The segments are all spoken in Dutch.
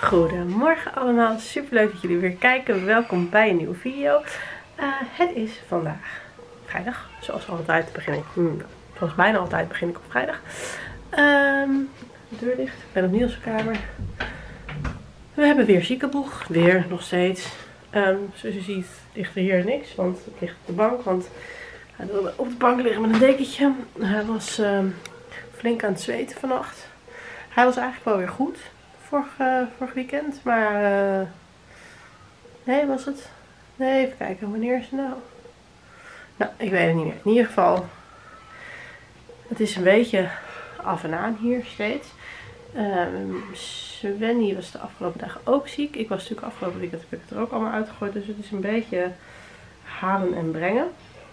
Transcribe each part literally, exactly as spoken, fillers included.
Goedemorgen allemaal, super leuk dat jullie weer kijken. Welkom bij een nieuwe video. Uh, het is vandaag vrijdag, zoals altijd begin ik, hmm, zoals bijna altijd begin ik op vrijdag. Um, de deur dicht, ik ben op Niels' kamer. We hebben weer ziekenboeg, weer nog steeds. Um, zoals je ziet ligt er hier niks, want het ligt op de bank. Want hij wilde op de bank liggen met een dekentje. Hij was um, flink aan het zweten vannacht. Hij was eigenlijk wel weer goed. Vorig, uh, vorig weekend, maar uh, nee, was het? Nee, even kijken, wanneer is het nou? Nou, ik weet het niet meer. In ieder geval, het is een beetje af en aan hier steeds. Um, Svenny was de afgelopen dagen ook ziek. Ik was natuurlijk afgelopen weekend, heb ik het er ook allemaal uitgegooid. Dus het is een beetje halen en brengen.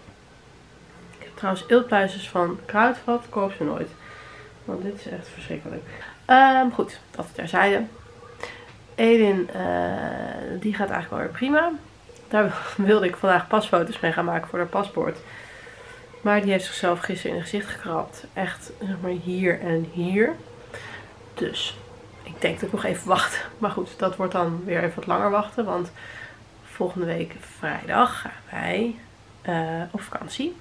Ik heb trouwens eeltpluizers van Kruidvat, koop ze nooit. Want dit is echt verschrikkelijk. Um, goed, dat terzijde. Edin, uh, die gaat eigenlijk wel weer prima. Daar wilde ik vandaag pasfoto's mee gaan maken voor haar paspoort. Maar die heeft zichzelf gisteren in het gezicht gekrapt. Echt, zeg maar, hier en hier. Dus, ik denk dat ik nog even wacht. Maar goed, dat wordt dan weer even wat langer wachten. Want volgende week vrijdag gaan wij uh, op vakantie.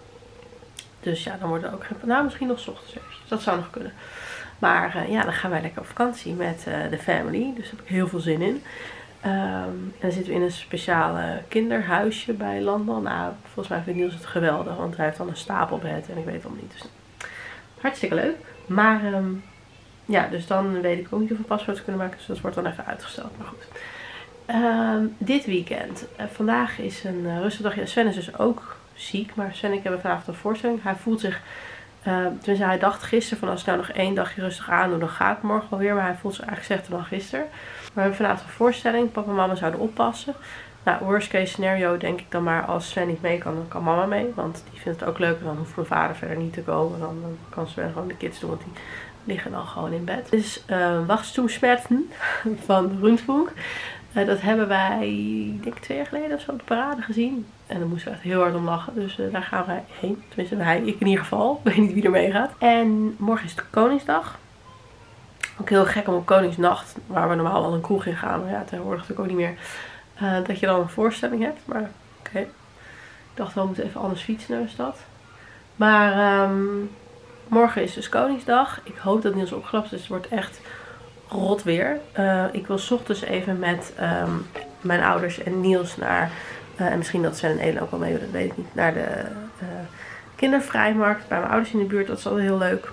Dus ja, dan wordt het ook geen... Nou, misschien nog 's ochtends eventjes. Dat zou nog kunnen. Maar uh, ja, dan gaan wij lekker op vakantie met uh, de family. Dus daar heb ik heel veel zin in. Um, en dan zitten we in een speciale kinderhuisje bij Landal. Nou, volgens mij vindt Niels het geweldig. Want hij heeft dan een stapelbed en ik weet het allemaal niet. Dus hartstikke leuk. Maar um, ja, dus dan weet ik ook niet of we pasfoto's kunnen maken. Dus dat wordt dan even uitgesteld. Maar goed. Um, dit weekend. Uh, vandaag is een uh, rustig dagje. Sven is dus ook ziek. Maar Sven en ik hebben vanavond een voorstelling. Hij voelt zich... Uh, tenminste, hij dacht gisteren van als ik nou nog één dagje rustig aan doe, dan gaat het morgen wel weer. Maar hij voelt zich eigenlijk slechter dan gisteren. Maar we hebben vanavond een voorstelling. Papa en mama zouden oppassen. Nou, worst case scenario denk ik dan maar als Sven niet mee kan, dan kan mama mee. Want die vindt het ook leuk. En dan hoeft mijn vader verder niet te komen. Dan, dan kan Sven gewoon de kids doen, want die liggen dan gewoon in bed. Dit is uh, Wachstumsschmerzen van Rundfunk. Uh, dat hebben wij, ik denk twee jaar geleden of zo, op de parade gezien. En dan moesten we echt heel hard om lachen. Dus uh, daar gaan wij heen. Tenminste, wij, ik in ieder geval. Ik weet niet wie er mee gaat. En morgen is het Koningsdag. Ook heel gek om op Koningsnacht, waar we normaal al een kroeg in gaan. Maar ja, tegenwoordig natuurlijk ook niet meer. Uh, dat je dan een voorstelling hebt. Maar oké. Okay. Ik dacht wel, we moeten even anders fietsen naar de stad. Maar um, morgen is dus Koningsdag. Ik hoop dat Niels opgelapt is. Het wordt echt... rot weer. Uh, ik wil 's ochtends even met um, mijn ouders en Niels naar, uh, en misschien dat Sven en Elen ook wel mee, dat weet ik niet, naar de uh, kindervrijmarkt bij mijn ouders in de buurt. Dat is altijd heel leuk.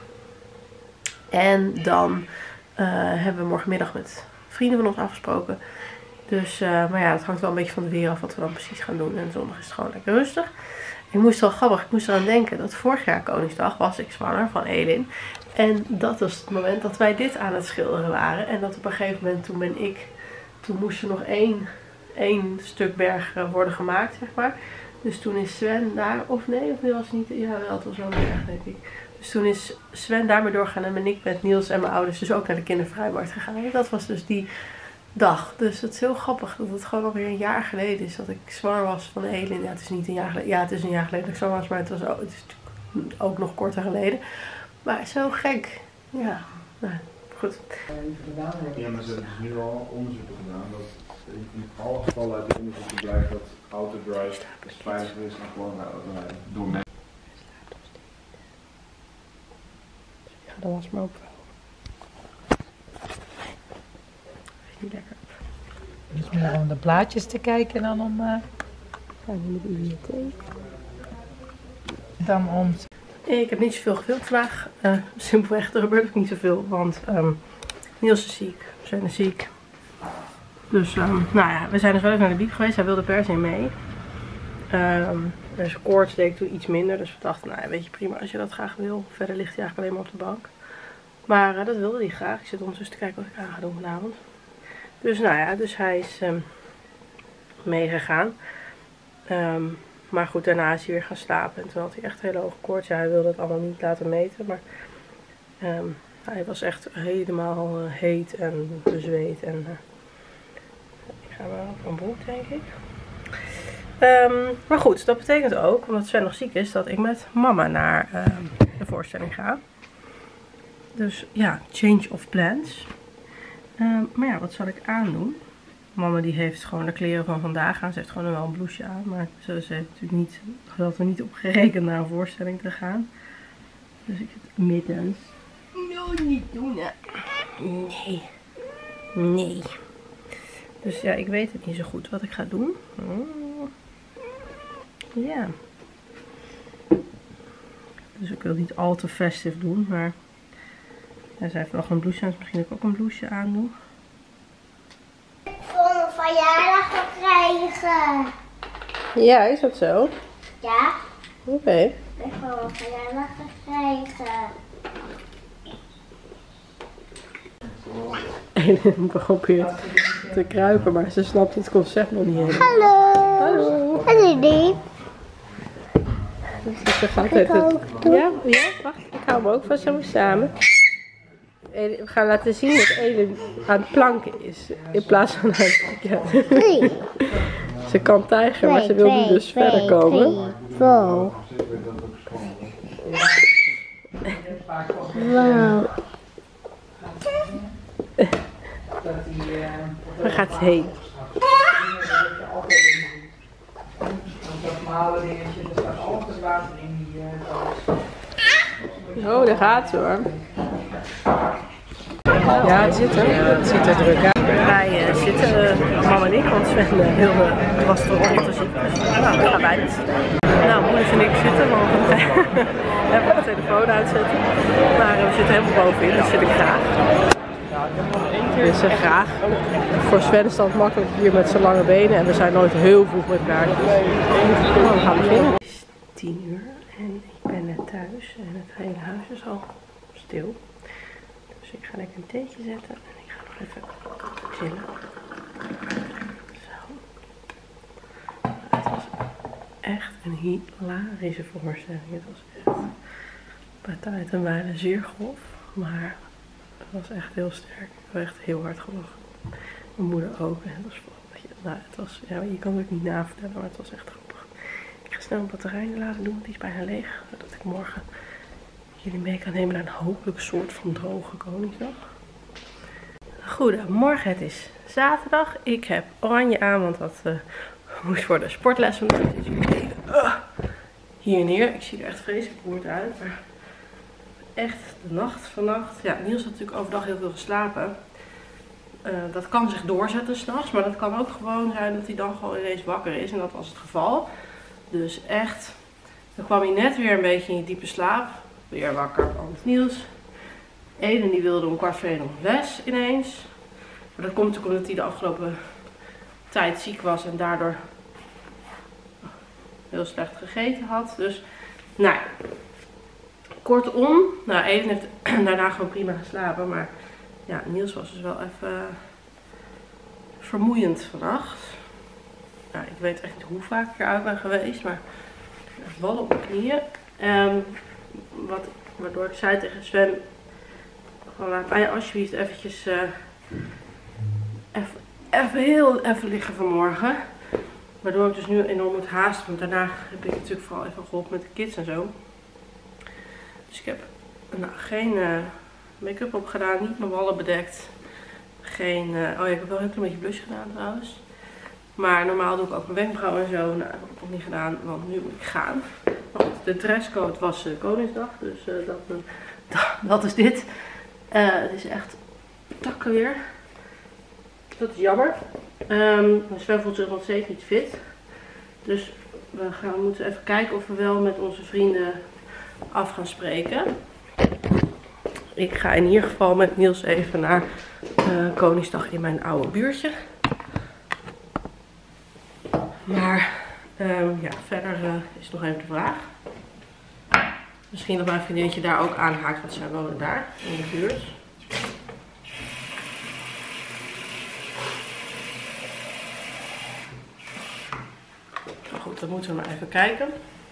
En dan uh, hebben we morgenmiddag met vrienden van ons afgesproken. Dus, uh, maar ja, het hangt wel een beetje van de weer af wat we dan precies gaan doen. En zondag is het gewoon lekker rustig. Ik moest wel grappig, ik moest eraan denken dat vorig jaar Koningsdag was ik zwanger van Elin. En dat was het moment dat wij dit aan het schilderen waren. En dat op een gegeven moment, toen ben ik, toen moest er nog één, één stuk berg worden gemaakt, zeg maar. Dus toen is Sven daar, of nee, of nee, was het niet, ja wel, het was wel een berg, denk ik. Dus toen is Sven daarmee doorgegaan en ben ik met Niels en mijn ouders dus ook naar de kindervrijmarkt gegaan. En dat was dus die dag. Dus het is heel grappig dat het gewoon alweer een jaar geleden is dat ik zwanger was van Elin. Ja, het is niet een jaar geleden, ja, het is een jaar geleden dat ik zwanger was, maar het was ook, het is ook nog korter geleden. Maar zo gek. Ja, nou, goed. Ja, maar ze hebben dus nu al onderzoeken gedaan dat in alle gevallen uit de onderzoeken blijkt dat autodrive veiliger is dan gewoon autorijden door mensen. Ja, dat was maar ook wel. Niet lekker. Dus meer om de plaatjes te kijken en dan om... Uh... Ja, nu de bibliotheek. Dan om... Ik heb niet zoveel gefilmd vandaag. Uh, simpelweg, er gebeurt ook niet zoveel. Want um, Niels is ziek. We zijn ziek. Dus, um, nou ja, we zijn dus wel even naar de biep geweest. Hij wilde per se mee. Um, dus koorts deed ik toen iets minder. Dus we dachten, nou ja, weet je, prima als je dat graag wil. Verder ligt hij eigenlijk alleen maar op de bank. Maar uh, dat wilde hij graag. Ik zit ondertussen te kijken wat ik aan ga doen vanavond. Dus nou ja, dus hij is um, meegegaan. Um, Maar goed, daarna is hij weer gaan slapen. En toen had hij echt hele hoge koorts. Ja, hij wilde het allemaal niet laten meten. Maar um, hij was echt helemaal uh, heet en bezweet. En uh, ik ga maar op een broek, denk ik. Um, maar goed, dat betekent ook, omdat Sven nog ziek is, dat ik met mama naar uh, de voorstelling ga. Dus ja, change of plans. Uh, maar ja, wat zal ik aandoen? Mama die heeft gewoon de kleren van vandaag aan. Ze heeft gewoon wel een blouseje aan. Maar ze heeft natuurlijk niet, ze had er niet op gerekend naar een voorstelling te gaan. Dus ik zit middens. No, niet doen. Nee. Nee. Dus ja, ik weet het niet zo goed wat ik ga doen. Oh. Ja. Dus ik wil niet al te festive doen, maar ja, zij heeft nog een blouseje aan, dus misschien ik ook een blouseje aandoen. Ik wil een verjaardag krijgen. Ja, is dat zo? Ja. Oké. Okay. Ik wil een verjaardag krijgen. Eden probeert te kruipen, maar ze snapt het concept nog niet helemaal. Hallo. Hallo. Hallo die. Dus ze gaat het. Ja, ja, wacht. Ik hou hem ook vast zo samen. Eden, we gaan laten zien dat Eden aan het planken is. In plaats van aan het ja. Drie. Ze kan tijgen, maar ze wil nu dus twee, verder komen. Wow. Wow. Waar gaat ze heen? Oh, daar gaat ze hoor. Ja, het zit er. Ja, het ziet er druk uit. Wij uh, zitten, uh, mama en ik, want Sven uh, heel, uh, was er al niet te zien. Dus nou, we gaan bij het. Nou, moeder en ik zitten, want we hebben de telefoon uitzetten. Maar uh, we zitten helemaal bovenin, dat zit ik graag. Dus uh, graag. Voor Sven is dat makkelijk hier met zijn lange benen en we zijn nooit heel vroeg met elkaar. Nou, we gaan beginnen. Het is tien uur en ik ben net thuis en het hele huis is al stil. Dus ik ga lekker een theetje zetten en ik ga nog even chillen. Zo. Het was echt een hilarische voorstelling. Het was echt bij tijd en wijle zeer grof, maar het was echt heel sterk. Ik heb echt heel hard gelachen. Mijn moeder ook. En het was, nou, het was, ja, je kan het ook niet navertellen, maar het was echt grappig. Ik ga snel een batterij laden doen, want die is bijna leeg. Zodat ik morgen jullie mee kan nemen naar een hopelijk soort van droge Koningsdag. Goedemorgen, het is zaterdag. Ik heb oranje aan, want dat uh, moest voor de sportles. Dus ik even uh, hier neer. Ik zie er echt vreselijk beroerd uit. Maar echt de nacht vannacht. Ja, Niels had natuurlijk overdag heel veel geslapen. Uh, dat kan zich doorzetten s'nachts. Maar dat kan ook gewoon zijn dat hij dan gewoon ineens wakker is. En dat was het geval. Dus echt. Dan kwam hij net weer een beetje in die diepe slaap. Weer wakker, want Niels. Eden die wilde om kwart voor één op les ineens. Maar dat komt natuurlijk omdat hij de afgelopen tijd ziek was en daardoor heel slecht gegeten had. Dus, nou ja. Kortom, nou Eden heeft daarna gewoon prima geslapen. Maar ja, Niels was dus wel even uh, vermoeiend vannacht. Nou, ik weet echt niet hoe vaak ik eruit ben geweest, maar echt ballen op mijn knieën. Um, wat, waardoor ik zei tegen Sven, gewoon laat mij alsjeblieft eventjes uh, even, even heel even liggen vanmorgen. Waardoor ik dus nu enorm moet haasten, want daarna heb ik natuurlijk vooral even geholpen met de kids en zo. Dus ik heb nou, geen uh, make-up op gedaan, niet mijn wallen bedekt. Geen, uh, oh ja, ik heb wel een klein beetje blush gedaan trouwens. Maar normaal doe ik ook mijn wenkbrauwen en zo. Nou, dat heb ik nog niet gedaan, want nu moet ik gaan. Maar goed, de dresscode was uh, Koningsdag, dus uh, dat, uh, dat, dat is dit. Uh, het is echt takken weer. Dat is jammer. Um, Sven voelt zich nog steeds niet fit. Dus we gaan, moeten even kijken of we wel met onze vrienden af gaan spreken. Ik ga in ieder geval met Niels even naar uh, Koningsdag in mijn oude buurtje. Maar um, ja, verder uh, is nog even de vraag. Misschien dat mijn vriendinnetje daar ook aanhaakt, want zij wonen daar in de buurt. Nou goed, dan moeten we maar even kijken.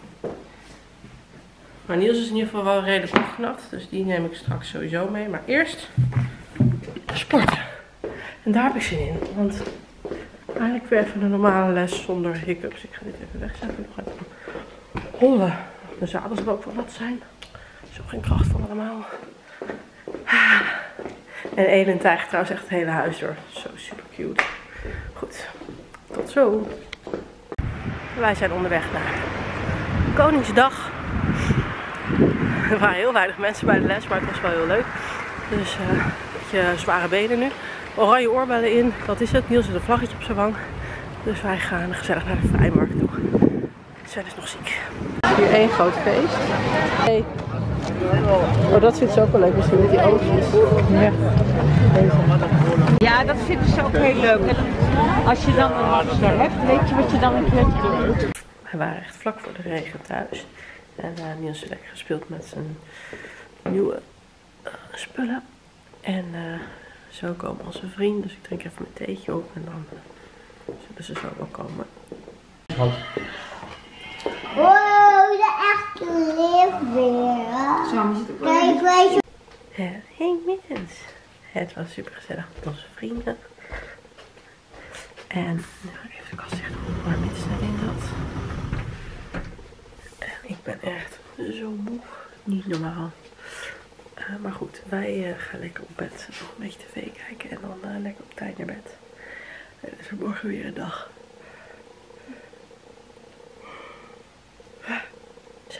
Maar Niels is in ieder geval wel redelijk opgeknapt, dus die neem ik straks sowieso mee. Maar eerst sporten. En daar heb ik zin in, want eigenlijk weer even een normale les zonder hiccups. Ik ga dit even wegzetten. Nog even hollen. De zadels er ook wel wat zijn. Zo geen kracht van allemaal. En Elin tijgt trouwens echt het hele huis door. Zo super cute. Goed, tot zo. Wij zijn onderweg naar Koningsdag. Er waren heel weinig mensen bij de les, maar het was wel heel leuk. Dus uh, een beetje zware benen nu. Oranje oorbellen in, dat is het. Niels heeft een vlaggetje op zijn wang. Dus wij gaan gezellig naar de vrijmarkt toe. Sven is nog ziek. Hier één groot feest. Hey. Oh, dat vindt ze ook wel leuk misschien met die oogjes. Ja. Ja, dat vinden ze ook heel leuk. En als je dan een hamster hebt, weet je wat je dan een keertje doet? We waren echt vlak voor de regen thuis. En uh, Niels heeft lekker gespeeld met zijn nieuwe uh, spullen. En uh, zo komen onze vrienden. Dus ik drink even mijn theetje op en dan zullen ze zo wel komen. Wow, de echte leeuwbeer. Kijk, wij Uh, hey Mittens. Het was super gezellig met onze vrienden. En nu ga ik even de kast zeggen waar Mittens erin zat. En ik ben echt zo moe. Niet normaal. Uh, maar goed, wij uh, gaan lekker op bed. Nog een beetje tv kijken en dan uh, lekker op tijd naar bed. En dan is er morgen weer een dag. Zo.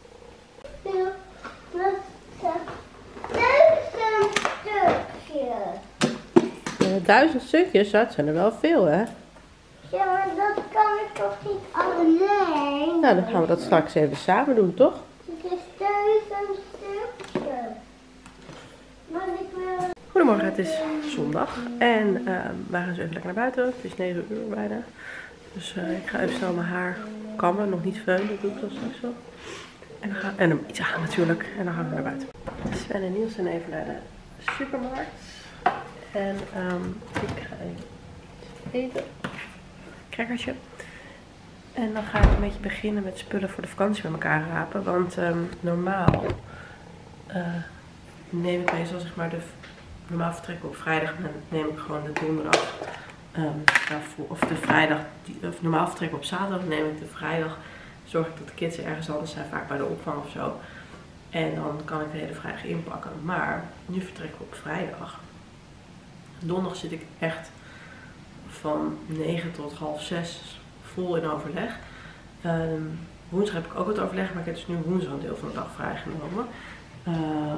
duizend stukjes. Uh, duizend stukjes, dat zijn er wel veel hè? Ja, maar dat kan ik toch niet alleen? Nou, dan gaan we dat straks even samen doen, toch? Het is duizend stukjes. Maar ik wil... Goedemorgen, het is zondag en uh, we gaan zo even lekker naar buiten. Het is negen uur bijna. Dus uh, ik ga even snel mijn haar kammen, nog niet veulen, dat doe ik dan straks wel. En, dan gaan, en hem iets aan natuurlijk, en dan gaan we naar buiten. Sven en Niels zijn even naar de supermarkt. En um, ik ga even iets eten. Crackertje. En dan ga ik een beetje beginnen met spullen voor de vakantie met elkaar rapen. Want um, normaal uh, neem ik meestal zeg maar de... Normaal vertrek ik op vrijdag en dan neem ik gewoon de donderdag. Um, daarvoor, of de vrijdag. Die, of normaal vertrek ik op zaterdag neem ik de vrijdag. Zorg ik dat de kids ergens anders zijn, vaak bij de opvang of zo. En dan kan ik de hele vrijdag inpakken. Maar nu vertrek ik op vrijdag. Donderdag zit ik echt van negen tot half zes vol in overleg. Um, woensdag heb ik ook het overleg, maar ik heb dus nu woensdag een deel van de dag vrijgenomen. Uh,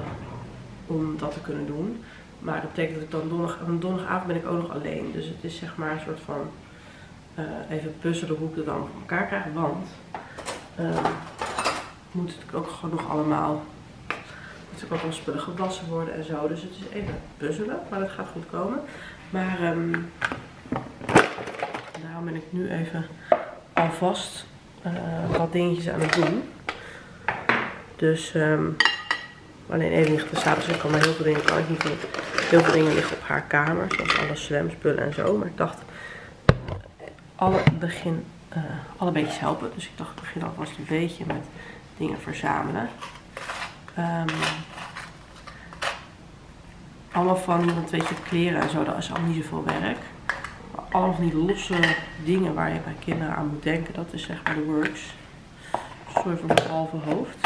om dat te kunnen doen. Maar dat betekent dat ik dan donderdag, donderdagavond ben ik ook nog alleen. Dus het is zeg maar een soort van uh, even puzzelen hoe ik het dan voor elkaar krijg. Want uh, moet het ook gewoon nog allemaal, moet ook allemaal spullen gewassen worden en zo. Dus het is even puzzelen, maar dat gaat goed komen. Maar um, daarom ben ik nu even alvast uh, wat dingetjes aan het doen. Dus um, alleen even ligt de s'avonds, ik kan maar heel veel dingen kan ik niet doen. Heel veel dingen liggen op haar kamer, zoals alle slamspullen en zo. Maar ik dacht, alle, begin, uh, alle beetjes helpen. Dus ik dacht, ik begin alvast een beetje met dingen verzamelen. Um, allemaal van iemand, weet je, kleren en zo, dat is allemaal niet zoveel werk. Maar allemaal van die losse dingen waar je bij kinderen aan moet denken, dat is zeg maar de works. Sorry voor mijn halve hoofd.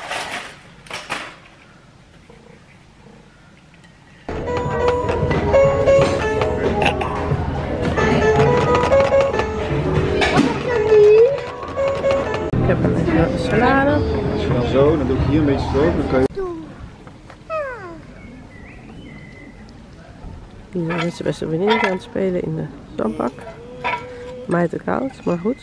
Ik heb een beetje salade. Als je dan zo, dan doe ik hier een beetje zo, dan kan je... Hier is de beste vriendin aan het spelen in de zandbak. Mij te koud, maar goed.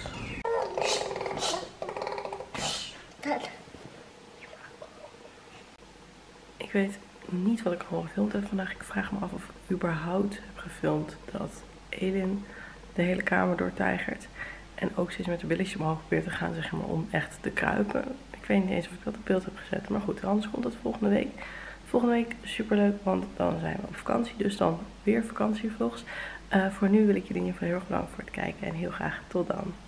Ik weet niet wat ik allemaal gefilmd heb vandaag. Ik vraag me af of ik überhaupt heb gefilmd dat Elin de hele kamer doortijgert. En ook steeds met de billetjes omhoog probeert te gaan, zeg maar, om echt te kruipen. Ik weet niet eens of ik dat op beeld heb gezet. Maar goed, anders komt dat volgende week. Volgende week superleuk, want dan zijn we op vakantie. Dus dan weer vakantievlogs. Uh, voor nu wil ik jullie in ieder geval heel erg bedanken voor het kijken. En heel graag tot dan.